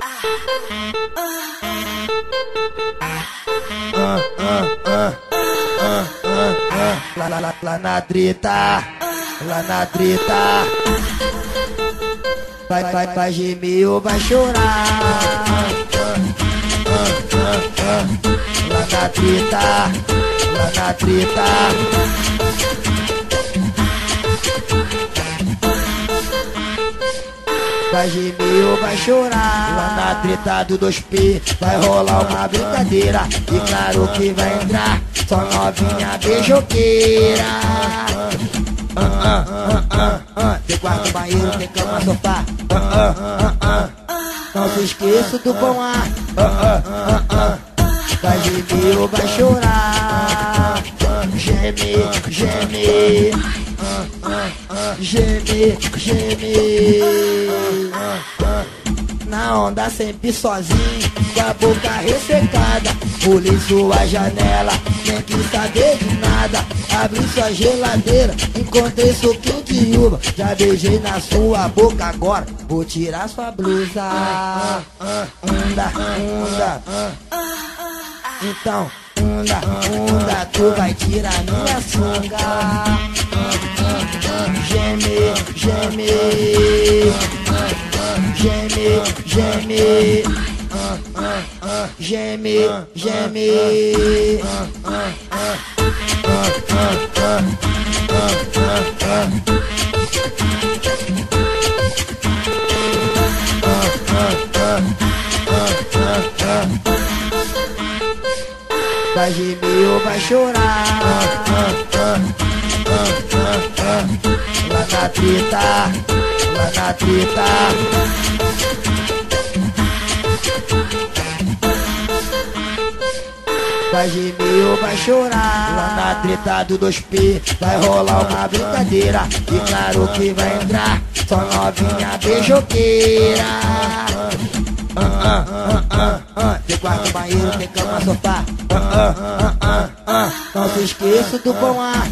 Lá na treta, lá na treta, vai gemer ou vai chorar. Lá na treta, lá na treta, vai gemer ou vai chorar. Lá na treta do 2P vai rolar uma brincadeira. E claro que vai entrar só novinha beijoqueira. Tem quarto, banheiro, tem cama, sofá. Não se esqueça do bom ar. Vai gemer ou vai chorar. Geme, geme, geme, geme. Na onda sempre sozinho, com a boca ressecada. Pulei sua janela, nem quis saber de nada. Abri sua geladeira, encontrei suquinho de uva. Já beijei na sua boca, agora vou tirar sua blusa. Onda, onda. Então, onda, onda, tu vai tirar minha sunga. Geme, geme, geme, geme, geme, geme. Vai gemer ou vai chorar. Lá na treta, lá na treta, vai gemer ou vai chorar. Lá na treta do 2P vai rolar uma brincadeira. E claro que vai entrar só novinha beijoqueira. Tem quarto, banheiro, tem cama, sofá. Não se esqueça do bom ar.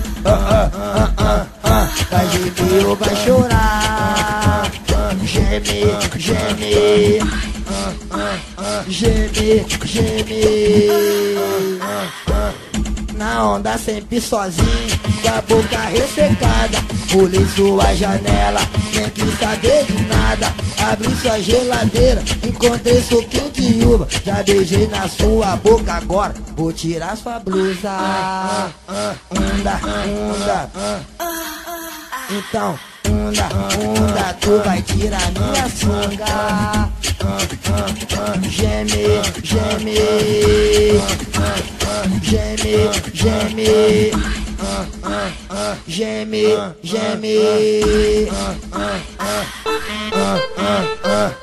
Vai gemer ou vai chorar. Geme, geme, geme, geme. Na onda sempre sozinho, com a boca ressecada. Pulei sua janela, nem quis saber de nada. Abri sua geladeira, encontrei suquinho de uva. Já beijei na sua boca, agora vou tirar sua blusa. Onda, onda. Então, onda, onda, tu vai tirar minha sunga. Geme, geme, geme, geme, geme, geme.